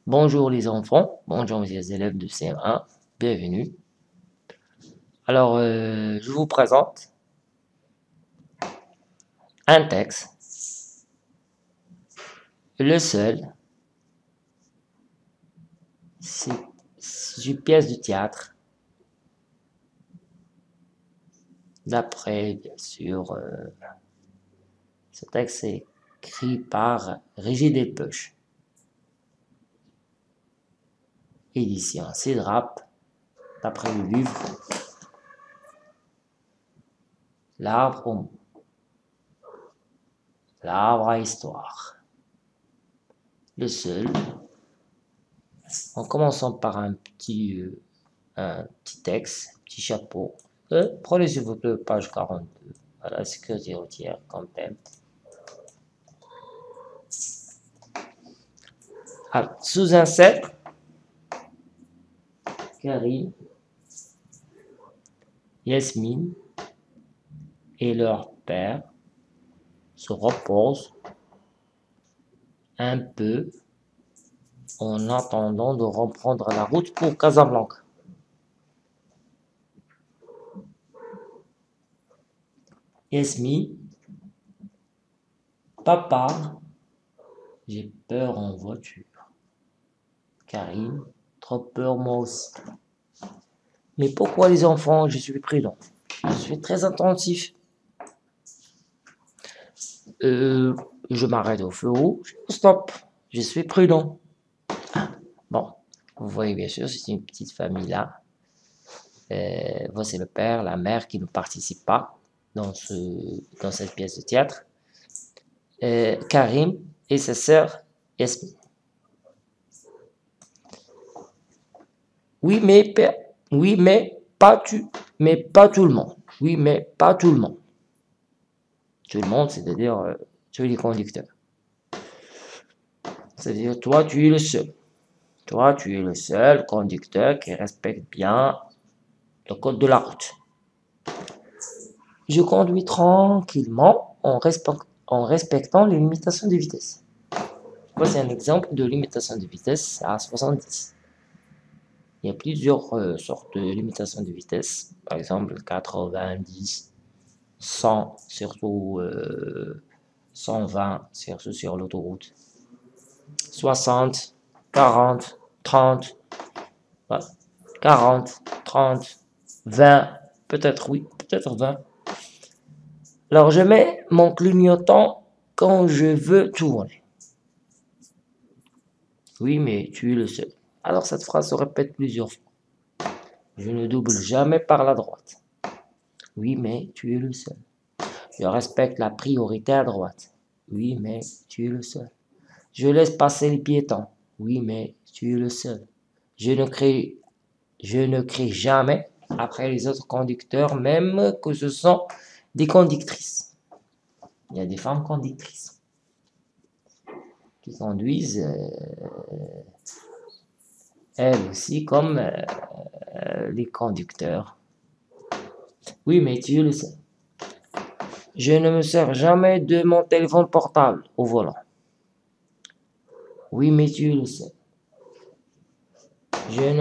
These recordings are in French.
Bonjour les enfants, bonjour les élèves de CM1, bienvenue. Alors, je vous présente un texte, le seul, c'est une pièce de théâtre, d'après, bien sûr, ce texte est écrit par Régis Delpech, édition Cédrap, d'après le livre L'arbre à histoire. Le seul, en commençant par un petit texte, un petit chapeau. Prenez s'il vous plaît page 42, à la sécurité routière comme thème. Alors, sous un cercle, Karim, Yasmine et leur père se reposent un peu en attendant de reprendre la route pour Casablanca. Yasmine, papa, j'ai peur en voiture. Karim, trop peur moi aussi. Mais pourquoi les enfants? Je suis prudent. Je suis très attentif. Euh, je m'arrête au feu rouge. Stop. Je suis prudent. Bon, vous voyez bien sûr, c'est une petite famille là. Voici le père, la mère qui ne participent pas dans cette pièce de théâtre. Karim et sa sœur Yasmine. Oui, mais oui, mais pas tout le monde. Oui, mais pas tout le monde. Tout le monde, c'est-à-dire tous les conducteurs. C'est-à-dire toi, tu es le seul. Toi, tu es le seul conducteur qui respecte bien le code de la route. Je conduis tranquillement en respectant les limitations de vitesse. Voici un exemple de limitation de vitesse à 70. Il y a plusieurs sortes de limitations de vitesse. Par exemple, 90, 100, surtout 120, surtout sur l'autoroute. 60, 40, 30, 40, 30, 20, peut-être oui, peut-être 20. Alors je mets mon clignotant quand je veux tourner. Oui, mais tu es le seul. Alors cette phrase se répète plusieurs fois. Je ne double jamais par la droite. Oui, mais tu es le seul. Je respecte la priorité à droite. Oui, mais tu es le seul. Je laisse passer les piétons. Oui, mais tu es le seul. Je ne crie jamais après les autres conducteurs, même que ce sont des conductrices. Il y a des femmes conductrices qui conduisent elles aussi comme les conducteurs. Oui, mais tu es le seul. Je ne me sers jamais de mon téléphone portable au volant. Oui, mais tu es le seul. Je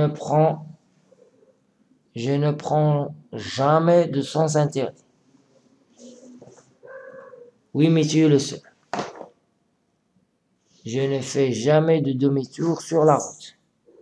ne prends jamais de sens interdit. Oui, mais tu es le seul. Je ne fais jamais de demi-tour sur la route.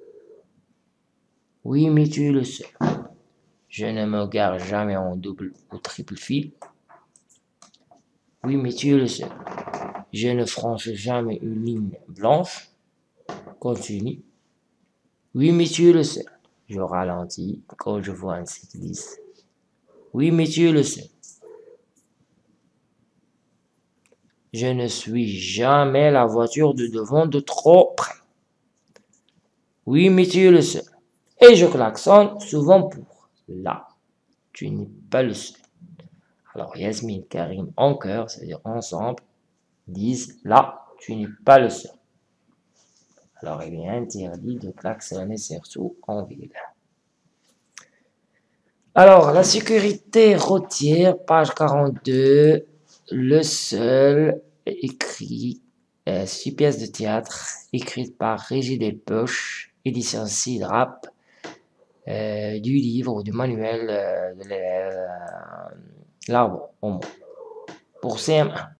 Oui, mais tu es le seul. Je ne me gare jamais en double ou triple fil. Oui, mais tu es le seul. Je ne franchis jamais une ligne blanche. Continue. Oui, mais tu es le seul. Je ralentis quand je vois un cycliste. Oui, mais tu es le seul. Je ne suis jamais la voiture de devant de trop près. Oui, mais tu es le seul. Et je klaxonne souvent pour. Là, tu n'es pas le seul. Alors Yasmine, Karim, en chœur, c'est-à-dire ensemble, disent là, tu n'es pas le seul. Alors il est interdit de klaxonner surtout en ville. Alors la sécurité routière, page 42, le seul écrit 6 pièces de théâtre écrites par Régis Delpech, édition Cidrap, du livre ou du manuel de l'arbre au mot pour CM1.